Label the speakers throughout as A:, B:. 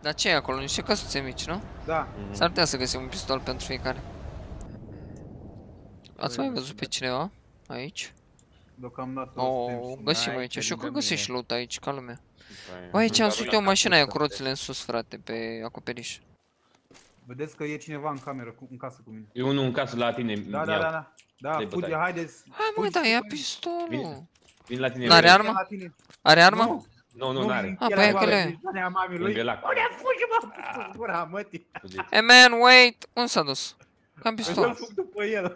A: Dar ce e acolo? Niște căsuțe mici, nu?
B: Da.
A: S-ar putea să găsim un pistol pentru fiecare. Ați mai văzut pe cineva? Aici?
B: Deocamdată
A: O, găsim aici. Și eu că găsești loot aici, ca lumea. Bă, aici am sut eu mașina aia cu roțile în sus, frate, pe acoperiș.
B: Vedeți că e cineva în cameră, în casă cu mine.
C: E unul în casă la tine.
B: Da. Da, fugi, haideți.
A: Hai mă, da, ia pistolul.
C: Vin la tine.
A: N-are armă? Are armă?
C: Nu, n-are.
A: Ah, păi că le...
C: Lângă lac.
B: Unde fugi, mă? Gura, mătii.
A: Hey man, wait! Unde s-a dus? Cam pistol.
B: Îl fug după el.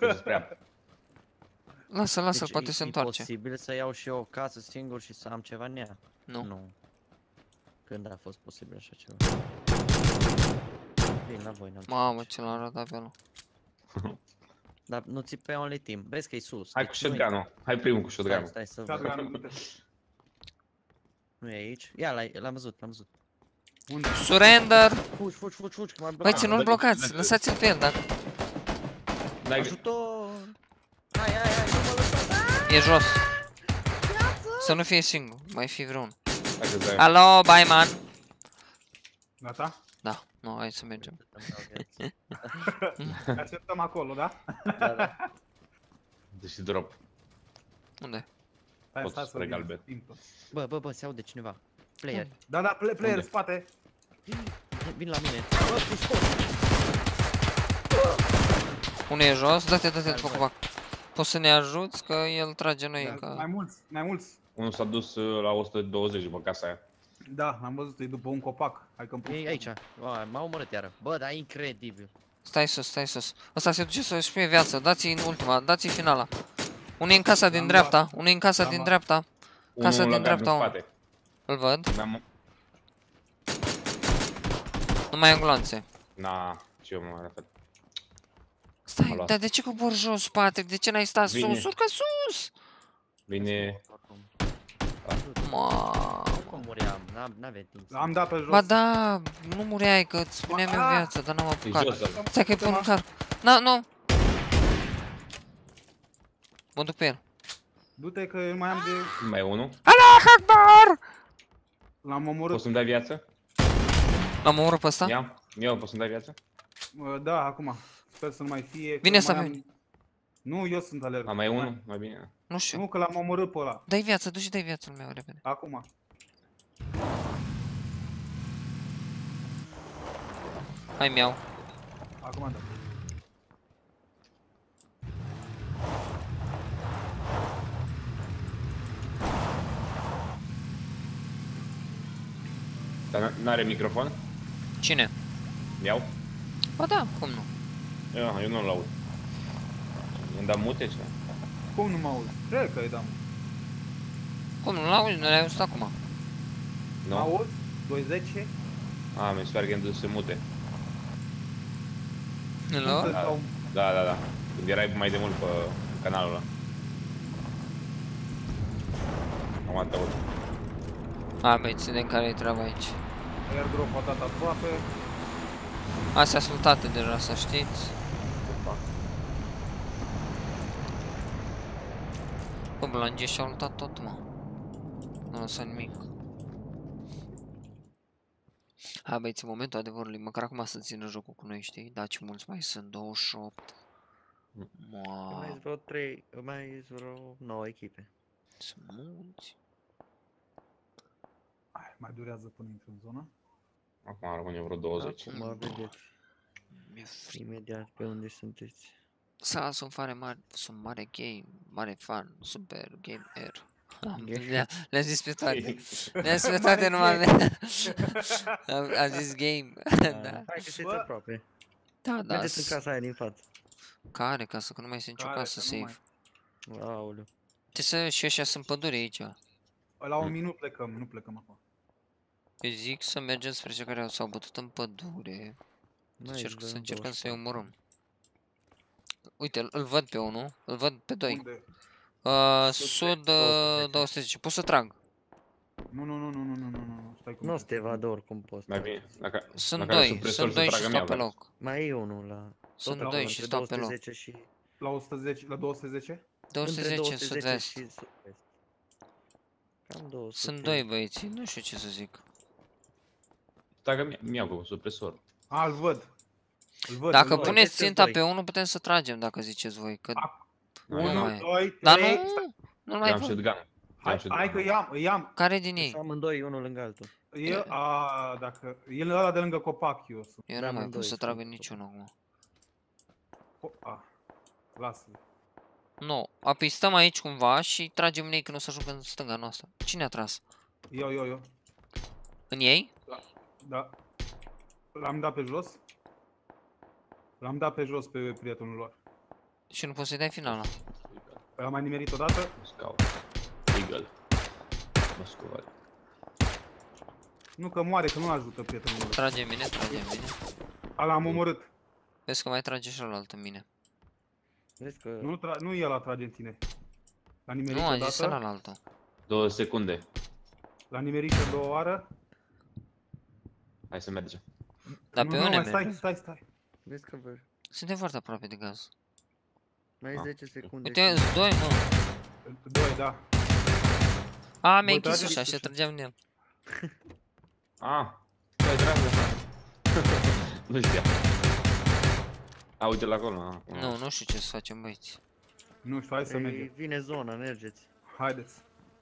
A: Lasă-l, poate se întoarce.
D: E posibil să iau și eu o casă singur și să am ceva în ea?
A: Nu.
D: Când a fost posibil așa ceva? Vin la voi, n-am.
A: Mamă, ce l-am ratat pe ăla.
D: Dar nu ți pe only team. Vezi că e sus.
C: Hai cu shotgun-ul. Hai primul cu shotgun-ul.
D: Stai să văd. Nu e aici? Ia, l-am văzut,
B: Unde?
A: Surrender!
D: Fugi, că m-am blocat.
A: Băi, nu-l blocați, lăsați-l pe el, dacă...
D: Ajutor! Hai, nu mă lăsați!
A: E jos. Să nu fie singur, mai fi vreun. Alo, bye man!
B: Gata?
A: Da, nu, hai să mergem.
B: Așteptăm acolo, da?
D: Da.
C: Deci drop.
A: Unde?
B: Stai să
C: galben.
D: Bă, se aude cineva. Player.
B: Da, player, spate.
D: Vin la mine.
A: Unde e jos? Dă-te după copac. Poți să ne ajuți că el trage noi încă.
B: Mai mulți.
C: Unul s-a dus la 120 după casa aia.
B: Da, l-am văzut, e după un copac. Hai că
D: e aici. M-a omorât iară. Bă, dar e incredibil.
A: Stai sus. Ăsta se duce să-și fie viață. Dați-i în ultima, dați-i finala. Unul e în casa din dreapta. Unul e în casa din dreapta. Casa din dreapta, unul. Îl văd. Nu mai am glanțe.
C: Na, ce eu mă arătat.
A: Stai, dar de ce cobor jos, Patrick? De ce n-ai stat sus? Urcă sus!
C: Bine.
D: Cum muream? N-avea timp.
B: Am dat pe jos.
A: Ba da, nu mureai, că îți spuneam eu viața, dar n-am apucat. Stai că-i pun în car. Nu! Mă duc pe el.
B: Du-te că eu mai am de...
C: Mai e unul.
A: Allah Akbar!
B: L-am omorât.
C: Poți să-mi dai viață?
A: L-am omorât pe ăsta?
C: Eu, poți să-mi dai viață?
B: Da, acum. Sper să nu mai fie.
A: Vine să veni.
B: Nu, eu sunt alerg.
C: Mai e unul? Mai bine.
A: Nu știu.
B: Nu, că l-am omorât pe ăla.
A: Dai viață, du-și dai viața meu repede.
B: Acum.
A: Hai mi-au.
B: Acum da.
C: Dar n-are microfon?
A: Cine?
C: Iau?
A: Ba da, cum nu?
C: Eu nu-l aud. Îmi da mute ce?
B: Cum nu mă auzi? Cred că îi dam.
A: Cum nu l-auzi? Nu l-ai auzit acum.
B: Nu? Auzi? 210?
C: Mi se pare că îmi duse mute.
A: Hello?
C: Da. Când erai mai de mult pe canalul ăla. Am ataut.
A: Băi, ținem care-i treaba aici.
B: Airdrop a dat aproape.
A: Astea sunt toate deja, să știți. Bă, Blange și-au luptat tot, mă. Nu lăsa nimic. Hai băieți, în momentul adevărului, măcar acum să țină jocul cu noi, știi? Da, ce mulți mai sunt, 28.
D: Mai vreo 9 echipe.
A: Sunt mulți.
B: Mai durează până intră în zonă.
C: Acum rămâne vreo 20.
D: Acum vedeți.
A: Mi-e frică.
D: Imediat pe unde sunteți.
A: Sunt mare game, mare fan, super game air. Le-am zis pe toate. Le-am zis pe toate numai. Am zis game. Da.
D: Hai că sunteți aproape.
A: Da.
D: Mergeți în casa aia din față.
A: Care casă? Că nu mai este nicio casă safe.
D: Aoleu.
A: Și ăștia sunt pădure aici.
B: La un minut plecăm, nu plecăm acum.
A: Eu zic să mergem spre cei care s-au bătut în pădure. Să încercăm să-i omorâm. Uite, îl văd pe unul, îl văd pe doi.
B: Unde?
A: Sud 210, pot să trag.
B: Nu, stai cu
D: nu te vadă oricum poți.
C: Mai bine.
A: Sunt doi și stau pe loc.
D: Mai e unul la...
A: Sunt doi și stau pe loc.
B: La 110, la 210?
A: 210 sud-vest.
D: Cam 200.
A: Sunt doi băieți, nu știu ce să zic.
C: Dacă mi-au cu supresor.
B: A, îl văd. Îl văd.
A: Dacă
B: îl văd.
A: puneți
D: sunteți
A: ținta
D: doi.
A: pe unul, putem să tragem dacă ziceți voi. Că nu
B: 1,
A: mai e.
B: 2,
A: Dar
B: 3.
A: nu, nu mai
C: Am
A: văd.
C: shotgun.
B: Hai că i-am.
A: Care din
D: Să
A: ei?
D: amândoi unul lângă altul.
B: Dacă el ăla de lângă copac eu sunt.
A: Eu
D: Da,
A: nu mai pot
D: amândoi
A: să
D: sunt.
A: trag în niciunul acum.
B: Lasă-l.
A: Nu, apoi stăm aici cumva și tragem în ei când o să ajungă în stânga noastră. Cine a tras?
B: Eu.
A: În ei?
B: Da. L-am dat pe jos. L-am dat pe jos pe prietenul lor.
A: Și nu poți să-i dai finala.
B: L-am mai nimerit odată.
C: Scout. Eagle. Mă scoat.
B: Nu că moare, că nu ajută prietenul lor.
A: Trage în mine, trage în mine.
B: L-am omorât.
A: Vezi că mai trage și ălalt în mine.
D: Vezi că...
B: Nu el a trage în tine. L-a nimerit
A: Nu, a zis
B: odată.
A: ălaltă.
C: 2 secunde.
B: L-a nimerit de 2 oară.
C: Hai să mergem.
A: Dar
B: Nu,
A: pe
B: nu,
A: unde
B: mai
A: merg?
B: stai.
D: Vezi că vă...
A: Suntem foarte aproape de gaz.
D: Mai ai
C: Ah.
D: 10 secunde.
A: Uite, sunt doi, mă.
B: 2, da.
A: A, mi-a
B: Voi
A: închis
B: trageți
A: ușa și
B: ușa.
A: trăgeam în el.
C: Ah, stai dragă. Nu știa. A, uite la acolo.
A: Nu, nu știu ce să facem, băieți.
B: Nu știu, hai să mergem.
D: Ei, vine zona, mergeți.
B: Haideți.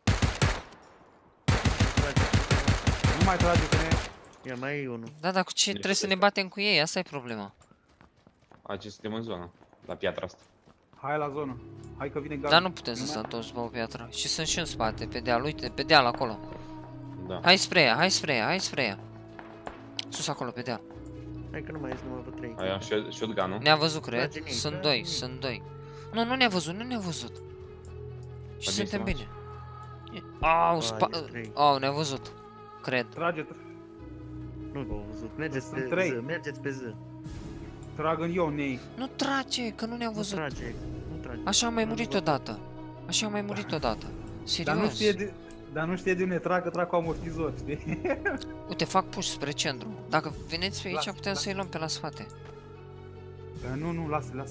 D: Trage.
B: Nu mai trage că ne...
D: Ia, mai e unul.
A: Da, dar cu ce trebuie să ne batem cu ei? Asta e problema.
C: Aici suntem în zonă. La piatra asta.
B: Hai la zonă. Hai că vine gaz.
A: Dar nu putem să stăm toți pe o piatră. Și sunt și în spate, pe deal, uite, pe deal acolo.
C: Da.
A: Hai spre ea, hai spre ea, hai spre ea. Sus acolo, pe deal.
D: Hai că nu mai ești numai pe 3.
C: Ai am shotgun-ul.
A: Ne-a văzut, cred.
D: Trage în ei,
A: Sunt
D: trage
A: doi,
D: în ei.
A: sunt doi. Nu, nu ne-a văzut, nu ne-a văzut. Și
C: Păi
A: suntem
C: bine,
A: bine. Au,
D: e trei.
A: au, ne-a văzut. Cred.
D: Nu v-au văzut. Mergeți
B: Sunt
D: pe
B: trei.
D: Z, mergeți pe Z.
B: Trag în eu, nei.
A: Nu trage, că nu ne-a
D: Nu
A: văzut.
D: trage, nu trage.
A: Așa am mai
D: Nu
A: murit
D: vă-
A: odată. Așa am mai murit odată.
B: Dar nu
A: Serios.
B: știe de unde trag, că trag cu amortizor, știi?
A: Uite, fac push spre centru. Dacă veneți pe aici,
B: Lasă,
A: putem
B: lasă.
A: să-i luăm pe la spate.
B: Nu, lasă.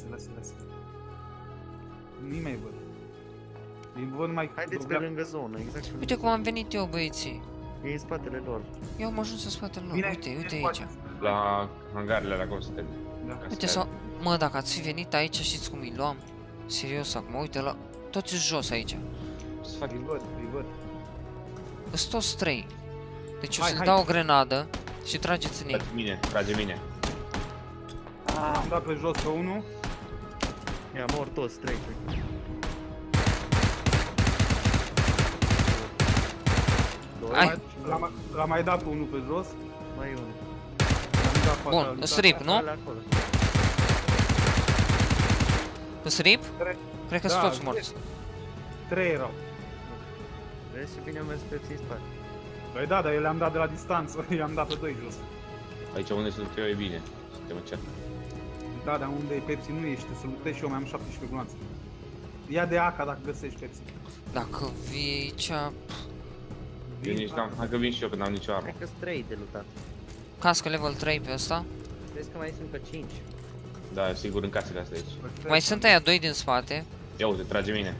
B: Nu-i mai văd. Îi văd mai...
D: Haideți pe lângă zonă, exact.
A: Uite cum am venit eu, băieții.
D: E în spatele lor.
A: Eu am ajuns în spatele lor.
B: Vine,
A: Uite, uite
B: vine
A: aici.
B: spate.
C: La hangarele la acolo suntem.
B: Da.
A: Uite sau... Mă, dacă ați fi venit aici, știți cum îi luam? Serios acum, uite la... Toți jos aici.
C: Ce să fac?
B: Îi văd.
A: Sunt toți trei. Deci o
B: Hai,
A: să
B: hai.
A: dau o grenadă și trageți în ei.
C: Trage mine.
B: Am dat pe jos pe unul.
D: Ia, mor toți, 3.
A: Hai.
B: L-am mai dat pe unul pe jos.
D: Mai e unul.
B: L-am dat
A: Bun,
B: fatalitate.
A: strip, nu?
D: Ăla acolo.
A: Îți rip?
B: Trei.
A: Cred că sunt
B: Da,
A: toți morți.
B: 3 erau.
D: Vezi ce bine am mers pe în spate.
B: Păi da, dar eu le-am dat de la distanță. I-am dat pe 2 jos.
C: Aici unde sunt eu e bine. Suntem în chat.
B: Da, dar unde e Pepsi nu ești, să luptezi și eu mai am 17 gloanțe. Ia de AK dacă găsești Pepsi.
A: Dacă vii aici...
C: Eu nici n-am, hai că vin și eu, că n-am nicio armă.
D: Cred că sunt 3 de lutat.
A: Cască level 3 pe ăsta.
D: Vezi că mai sunt încă 5.
C: Da, sigur în casele astea aici.
A: Mai sunt aia doi din spate.
C: Ia uite, trage mine.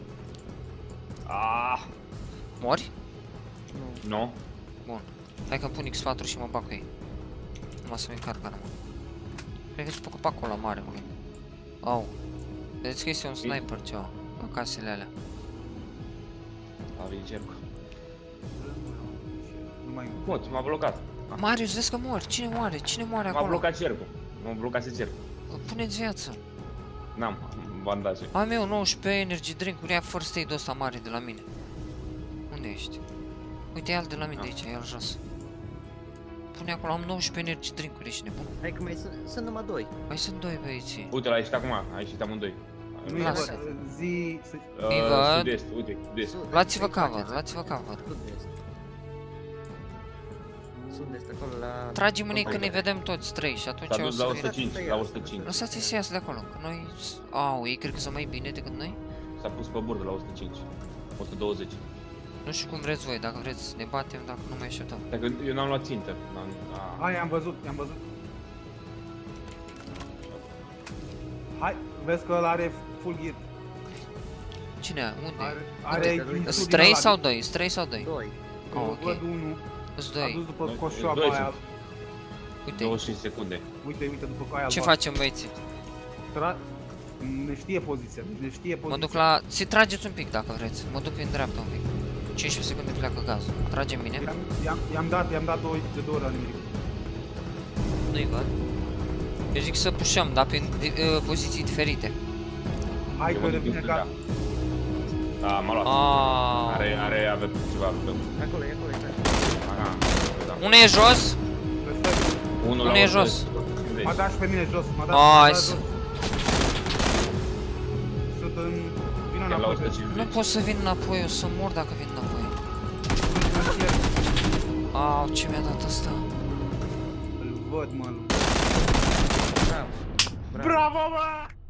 C: Ah,
A: Mori?
D: Nu.
C: nu?
A: Bun. Hai că pun X4 și mă bag cu ei. Numai să-mi încarc arma. Cred că-ți pe copacul ăla mare, mă. Au. Vedeți că este un sniper ceva. La casele alea.
C: A venit cercul.
B: Nu mai
C: Pot, m-a blocat.
A: Marius, vezi că mori. Cine moare? Cine moare
C: M-a
A: acolo?
C: blocat cercul. M-a blocat cercul.
A: Puneți viață.
C: N-am bandaje.
A: Am eu 19 energy drink-uri, ia first aid-ul ăsta mare de la mine. Unde ești? Uite, ia-l de la mine de aici, ia-l jos. Pune acolo, am 19 energy drink-uri, ești nebun.
D: Hai că mai sunt numai 2.
A: Mai sunt doi băieții.
C: Uite, l-ai ieșit acum, ai ieșit amândoi.
B: Nu-i
A: Lasă.
B: văd. Zi...
A: Îi văd.
C: Sud-est, uite, sud-est.
A: Luați-vă cover, luați-vă cover.
D: Sud-est. Sud-est, acolo la...
A: Tragem în ei
C: Ok.
A: când ne vedem toți trei și atunci
C: S-a
A: o
C: dus la
A: să fie...
C: 105, la 105.
A: Lăsați-i să iasă de acolo, că noi... Au, ei cred că sunt mai bine decât noi?
C: S-a pus pe burdă la 105. 120.
A: Nu știu cum vreți voi, dacă vreți ne batem, dacă nu mai așteptăm.
C: Dacă eu n-am luat țintă.
B: Hai, am văzut. Hai, vezi că ăla are full gear.
A: Cine? Unde?
B: Are
D: Uite, uite.
A: Sunt 3 sau 2? Sunt 3 sau 2?
D: 2.
A: Oh, ok.
B: Văd unul.
A: Sunt
B: A
A: 2.
B: dus după
C: Doi
B: coșoaba
C: sunt.
B: aia.
A: Uite,
C: 25 secunde.
B: Uite, uite, după coaia
A: ce
B: albastră.
A: facem, băieții?
B: Ne știe poziția, deci ne știe poziția.
A: Mă duc la... Ți trageți un pic dacă vreți. Mă duc în dreapta un pic. 15 secunde pleacă gazul. Trage mine.
B: I-am dat de 2 ori la nimic.
A: Nu-i văd. Eu zic să pușăm, dar prin poziții diferite.
B: Hai
C: Eu
B: că
C: mă duc
B: revine
C: în
B: gaz.
C: Da, m-a luat.
A: Aaaa.
C: Avea ceva pe...
D: Acolo, e acolo, e acolo.
C: Aha, da.
A: Unul e jos.
B: Perfect.
A: Unul e jos.
B: M-a dat și pe mine jos, m-a dat
A: Nice.
B: jos. Sunt în... Vino
C: E la
B: înapoi.
C: 150.
A: Nu pot să vin înapoi, o să mor dacă vin înapoi. Au, ce mi-a dat ăsta?
B: Îl văd, mă.
D: Bravo.
B: Bravo, mă!